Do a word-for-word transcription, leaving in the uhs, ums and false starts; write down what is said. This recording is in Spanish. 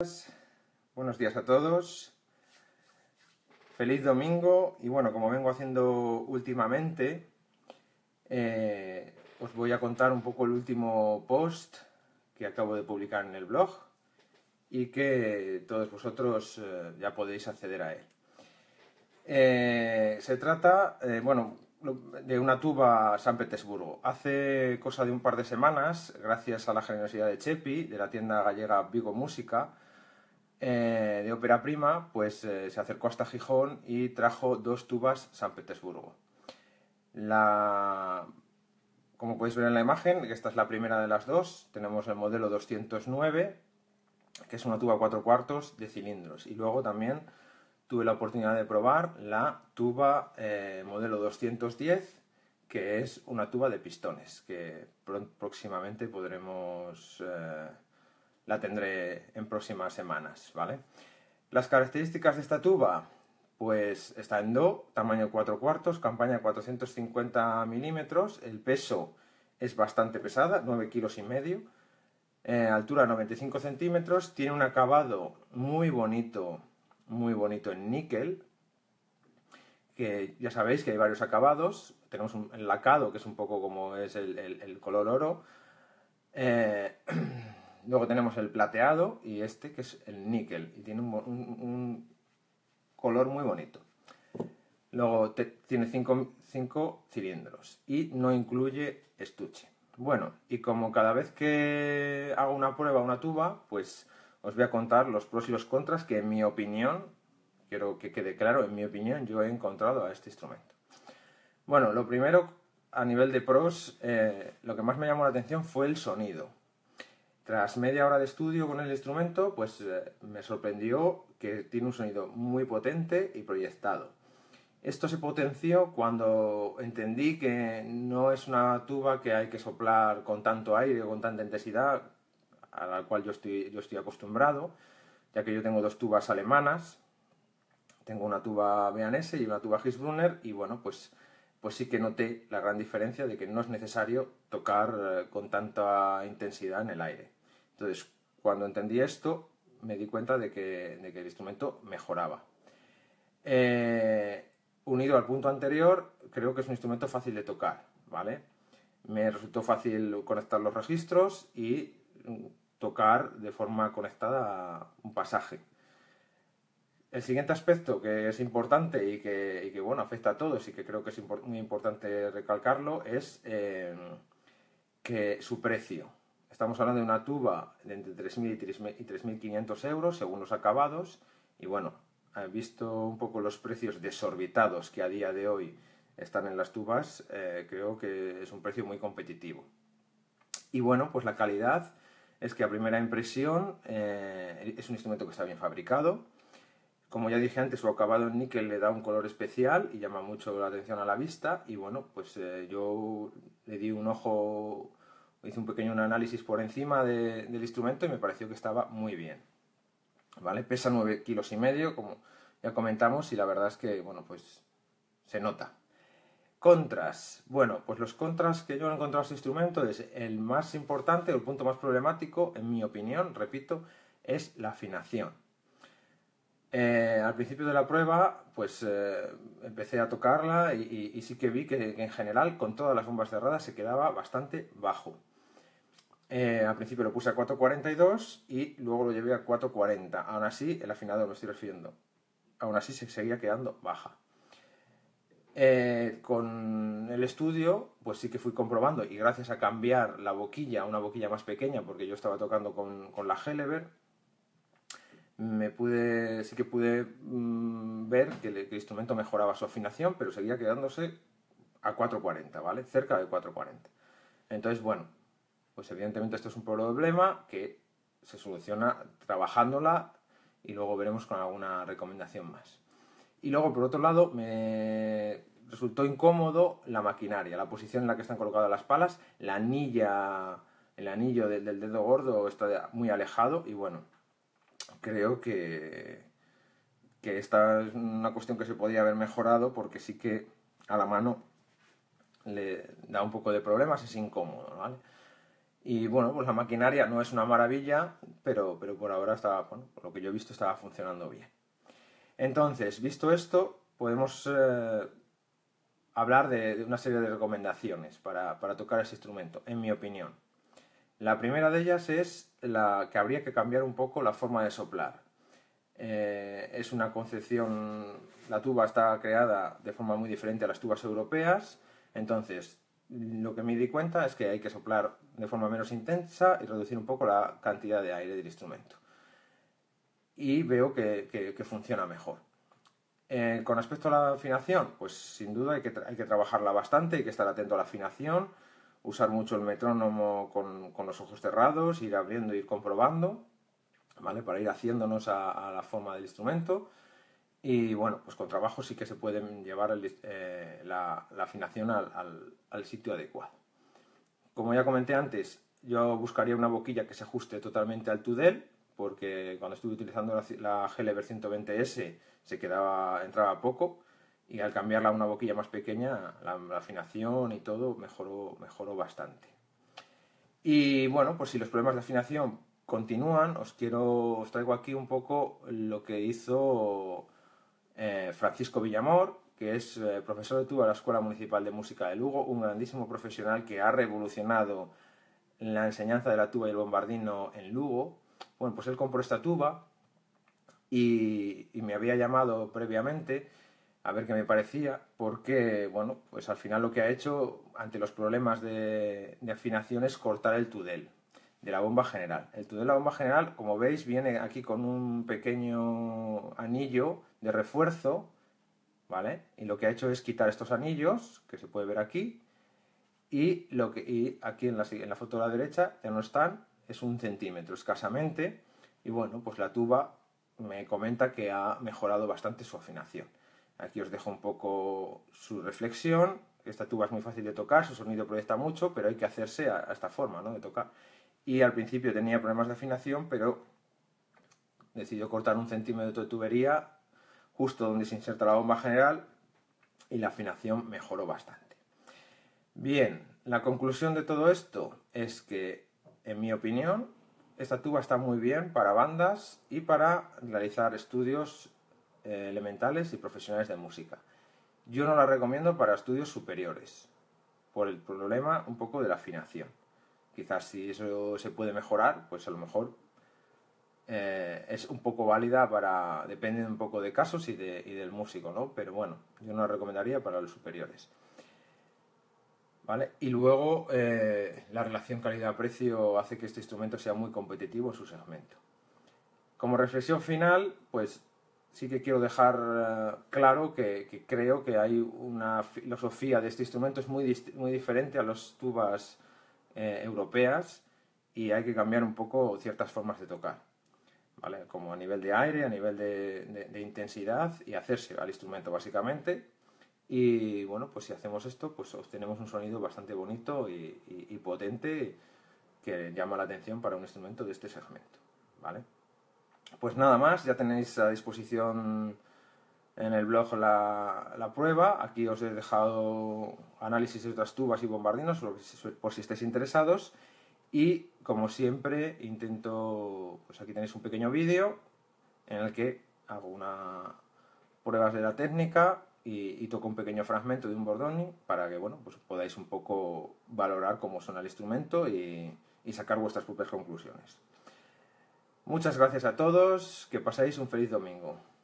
Buenos días a todos, feliz domingo. Y bueno, como vengo haciendo últimamente, eh, os voy a contar un poco el último post que acabo de publicar en el blog y que todos vosotros eh, ya podéis acceder a él. Eh, se trata, eh, bueno, de una tuba San Petersburgo. Hace cosa de un par de semanas, gracias a la generosidad de Chepi, de la tienda gallega Vigo Música, eh, de ópera prima, pues eh, se acercó hasta Gijón y trajo dos tubas San Petersburgo. La... Como podéis ver en la imagen, esta es la primera de las dos. Tenemos el modelo doscientos nueve, que es una tuba cuatro cuartos de cilindros. Y luego también tuve la oportunidad de probar la tuba eh, modelo doscientos diez, que es una tuba de pistones, que próximamente podremos... Eh, la tendré en próximas semanas, ¿vale? Las características de esta tuba, pues está en do, tamaño cuatro cuartos, campaña cuatrocientos cincuenta milímetros, el peso es bastante pesada, nueve kilos y medio, eh, altura noventa y cinco centímetros, tiene un acabado muy bonito, muy bonito en níquel, que ya sabéis que hay varios acabados. Tenemos un, el lacado, que es un poco como es el, el, el color oro, eh, luego tenemos el plateado y este que es el níquel y tiene un, un, un color muy bonito. Luego te, tiene cinco cilindros y no incluye estuche. Bueno, y como cada vez que hago una prueba a una tuba, pues os voy a contar los pros y los contras que en mi opinión, quiero que quede claro, en mi opinión yo he encontrado a este instrumento. Bueno, lo primero, a nivel de pros, eh, lo que más me llamó la atención fue el sonido. Tras media hora de estudio con el instrumento, pues eh, me sorprendió que tiene un sonido muy potente y proyectado. Esto se potenció cuando entendí que no es una tuba que hay que soplar con tanto aire o con tanta intensidad, a la cual yo estoy, yo estoy acostumbrado, ya que yo tengo dos tubas alemanas. Tengo una tuba B and S y una tuba Hirschbrunner, y bueno, pues, pues sí que noté la gran diferencia de que no es necesario tocar eh, con tanta intensidad en el aire. Entonces, cuando entendí esto, me di cuenta de que, de que el instrumento mejoraba. Eh, unido al punto anterior, creo que es un instrumento fácil de tocar, ¿vale? Me resultó fácil conectar los registros y tocar de forma conectada un pasaje. El siguiente aspecto que es importante y que, y que bueno, afecta a todos y que creo que es import- muy importante recalcarlo es eh, que su precio. Estamos hablando de una tuba de entre tres mil y tres mil quinientos euros según los acabados, y bueno, visto un poco los precios desorbitados que a día de hoy están en las tubas, eh, creo que es un precio muy competitivo. Y bueno, pues la calidad es que a primera impresión eh, es un instrumento que está bien fabricado. Como ya dije antes, su acabado en níquel le da un color especial y llama mucho la atención a la vista. Y bueno, pues eh, yo le di un ojo, hice un pequeño análisis por encima de, del instrumento y me pareció que estaba muy bien. ¿Vale? Pesa nueve kilos y medio, como ya comentamos, y la verdad es que, bueno, pues se nota. Contras. Bueno, pues los contras que yo he encontrado a este instrumento es el más importante, o el punto más problemático, en mi opinión, repito, es la afinación. Eh, al principio de la prueba, pues eh, empecé a tocarla y, y, y sí que vi que, que en general, con todas las bombas cerradas, se quedaba bastante bajo. Eh, al principio lo puse a cuatro cuarenta y dos y luego lo llevé a cuatro cuarenta. Aún así, el afinador, me estoy refiriendo, aún así se seguía quedando baja. Eh, con el estudio, pues sí que fui comprobando, y gracias a cambiar la boquilla a una boquilla más pequeña, porque yo estaba tocando con, con la Helleberg, me pude, sí que pude mmm, ver que el, que el instrumento mejoraba su afinación, pero seguía quedándose a cuatro cuarenta, ¿vale? Cerca de cuatro cuarenta. Entonces, bueno, pues evidentemente esto es un problema que se soluciona trabajándola y luego veremos con alguna recomendación más. Y luego, por otro lado, me resultó incómodo la maquinaria, la posición en la que están colocadas las palas, la anilla, el anillo del, del dedo gordo está muy alejado y bueno, creo que, que esta es una cuestión que se podría haber mejorado, porque sí que a la mano le da un poco de problemas, es incómodo, ¿vale? Y bueno, pues la maquinaria no es una maravilla, pero, pero por ahora está, bueno, por lo que yo he visto, estaba funcionando bien. Entonces, visto esto, podemos eh, hablar de, de una serie de recomendaciones para, para tocar ese instrumento, en mi opinión. La primera de ellas es la que habría que cambiar un poco la forma de soplar. Eh, es una concepción, la tuba está creada de forma muy diferente a las tubas europeas, entonces lo que me di cuenta es que hay que soplar de forma menos intensa y reducir un poco la cantidad de aire del instrumento. Y veo que, que, que funciona mejor. Eh, con respecto a la afinación, pues sin duda hay que, hay que trabajarla bastante, hay que estar atento a la afinación, usar mucho el metrónomo con, con los ojos cerrados, ir abriendo, ir comprobando, ¿vale? Para ir haciéndonos a, a la forma del instrumento. Y bueno, pues con trabajo sí que se puede llevar el, eh, la, la, afinación al, al, al sitio adecuado. Como ya comenté antes, yo buscaría una boquilla que se ajuste totalmente al tudel, porque cuando estuve utilizando la, la Gelever ciento veinte ese se quedaba, entraba poco, y al cambiarla a una boquilla más pequeña, la, la afinación y todo mejoró, mejoró bastante. Y bueno, pues si los problemas de afinación continúan, os quiero, os traigo aquí un poco lo que hizo eh, Francisco Villamor, que es eh, profesor de tuba de la Escuela Municipal de Música de Lugo, un grandísimo profesional que ha revolucionado la enseñanza de la tuba y el bombardino en Lugo. Bueno, pues él compró esta tuba y, y me había llamado previamente a ver qué me parecía, porque, bueno, pues al final lo que ha hecho ante los problemas de, de afinación es cortar el tudel de la bomba general. El tudel de la bomba general, como veis, viene aquí con un pequeño anillo de refuerzo, ¿vale? Y lo que ha hecho es quitar estos anillos, que se puede ver aquí, y, lo que, y aquí en la, en la foto de la derecha ya no están, es un centímetro escasamente, y bueno, pues la tuba me comenta que ha mejorado bastante su afinación. Aquí os dejo un poco su reflexión. Esta tuba es muy fácil de tocar, su sonido proyecta mucho, pero hay que hacerse a, a esta forma, ¿no?, de tocar. Y al principio tenía problemas de afinación, pero decidió cortar un centímetro de tubería justo donde se inserta la bomba general y la afinación mejoró bastante. Bien, la conclusión de todo esto es que, en mi opinión, esta tuba está muy bien para bandas y para realizar estudios eh, elementales y profesionales de música. Yo no la recomiendo para estudios superiores, por el problema un poco de la afinación. Quizás si eso se puede mejorar, pues a lo mejor eh, es un poco válida para, depende un poco de casos y, de, y del músico, ¿no? Pero bueno, yo no la recomendaría para los superiores. ¿Vale? Y luego eh, la relación calidad-precio hace que este instrumento sea muy competitivo en su segmento. Como reflexión final, pues sí que quiero dejar uh, claro que, que creo que hay una filosofía de este instrumento es muy, muy diferente a las tubas eh, europeas y hay que cambiar un poco ciertas formas de tocar, ¿vale? Como a nivel de aire, a nivel de, de, de intensidad y hacerse al instrumento básicamente. Y bueno, pues si hacemos esto, pues obtenemos un sonido bastante bonito y, y, y potente que llama la atención para un instrumento de este segmento, ¿vale? Pues nada más, ya tenéis a disposición en el blog la, la prueba. Aquí os he dejado análisis de otras tubas y bombardinos por si, por si estáis interesados. Y como siempre intento, pues aquí tenéis un pequeño vídeo en el que hago una pruebas de la técnica y, y toco un pequeño fragmento de un bordoni para que, bueno, pues podáis un poco valorar cómo suena el instrumento y, y sacar vuestras propias conclusiones. Muchas gracias a todos, que pasáis un feliz domingo.